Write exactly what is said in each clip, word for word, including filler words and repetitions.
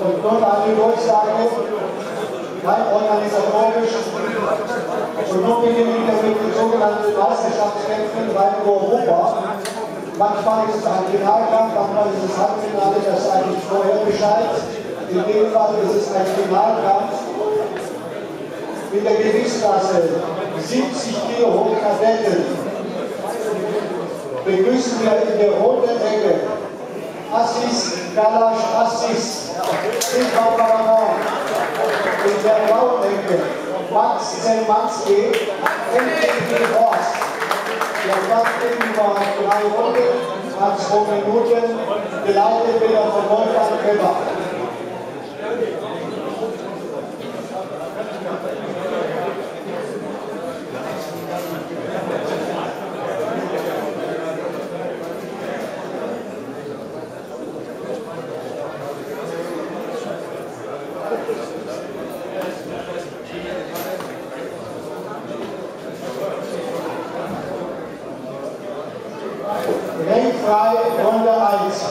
Und nun eine Durchsage, rein organisatorisch. Und nun beginnen wir mit den sogenannten Meisterschaftskämpfen rein in Europa. Manchmal ist es ein Finalkampf, manchmal ist es Halbfinale, das ist eigentlich vorher Bescheid. In dem Fall ist es ein Finalkampf mit der Gewichtsklasse siebzig Kilo Kadetten. Begrüßen wir in der roten Ecke Assis Kalash Assis, Silva Paramon. In der blauen Ecke Max Zelmanski, M T G Horst. Der Kampf über drei Runden, hat zwei Minuten, geleitet wieder von Wolfgang Kemmer. Ringfrei, Runde eins.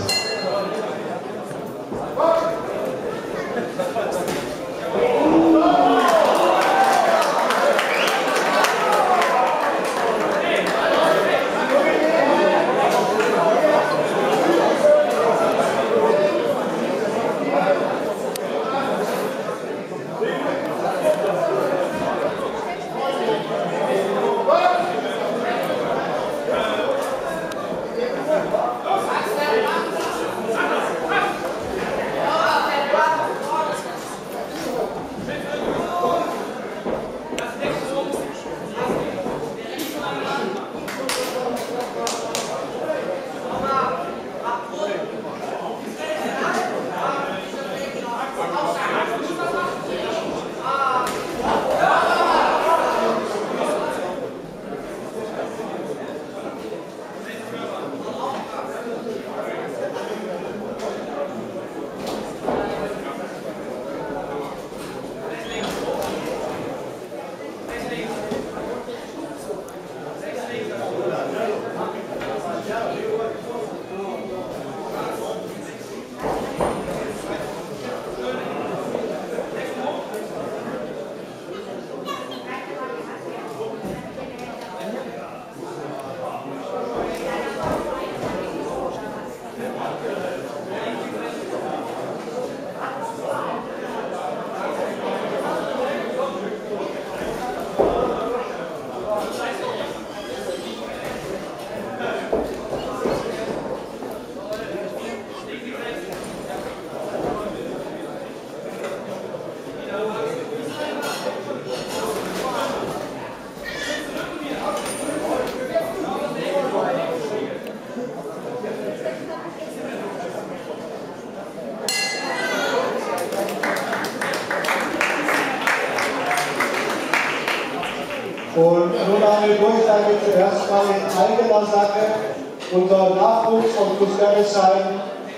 Und nun eine Durchsage zuerst mal in eigener Sache. Unser Nachwuchs von Kuskeresheim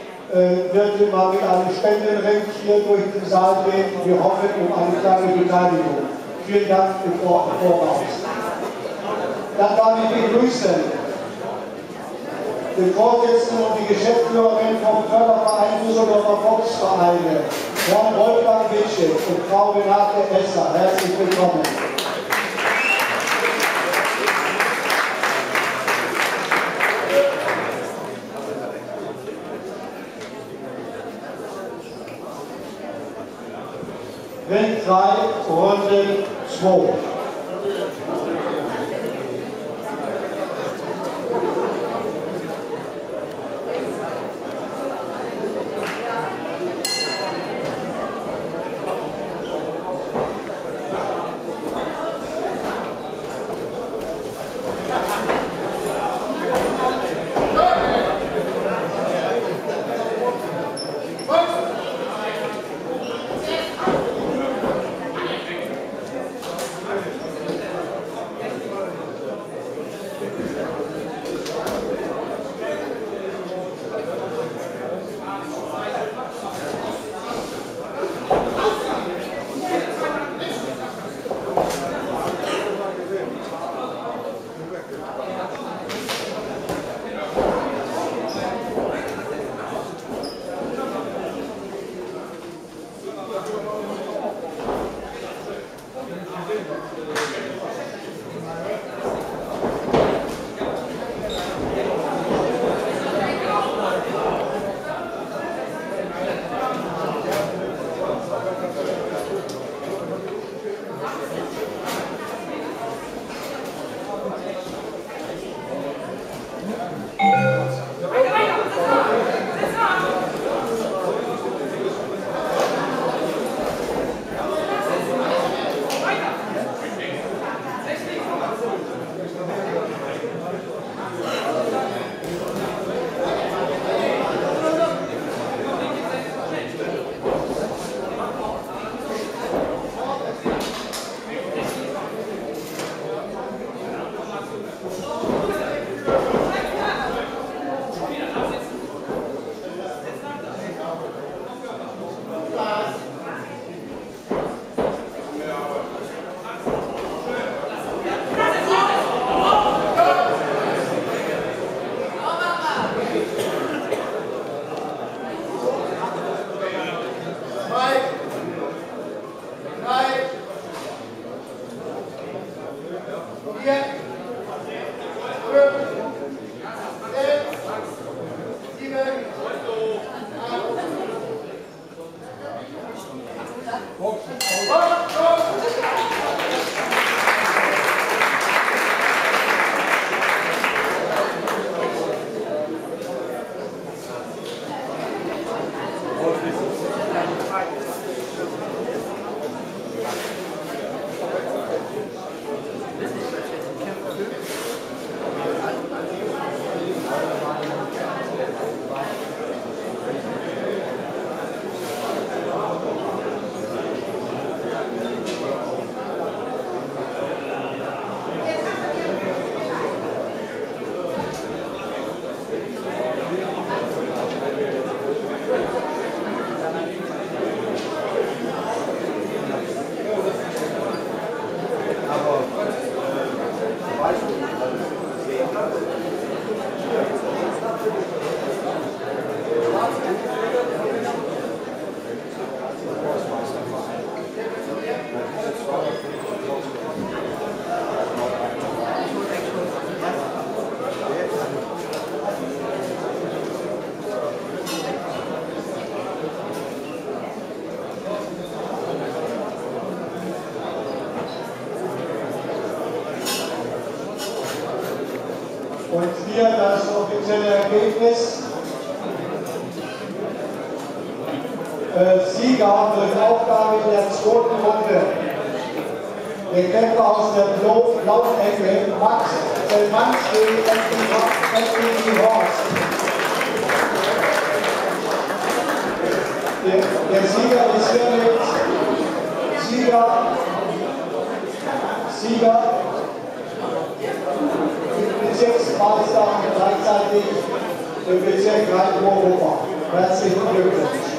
äh, wird immer mit einem Spendenring hier durch den Saal gehen. Wir hoffen um eine kleine Beteiligung. Vielen Dank im Voraus. Dann darf ich begrüßen den Vorsitzenden und die Geschäftsführerin vom Förderverein Düsseldorfer Volksvereine, Herrn Wolfgang Witschel und Frau Renate Esser. Herzlich willkommen. Ring drei, Runde zwei. Und hier das offizielle Ergebnis. Äh, Sieger durch Aufgabe in der zweiten Runde. Der Kämpfer aus der blauen Ecke, Max Selmanski, Anthony Horst. Der, der Sieger ist hiermit Sieger, Sieger, Bezirksmeister und gleichzeitig im Bezirk Rhein-Europa. Herzlichen Glückwunsch.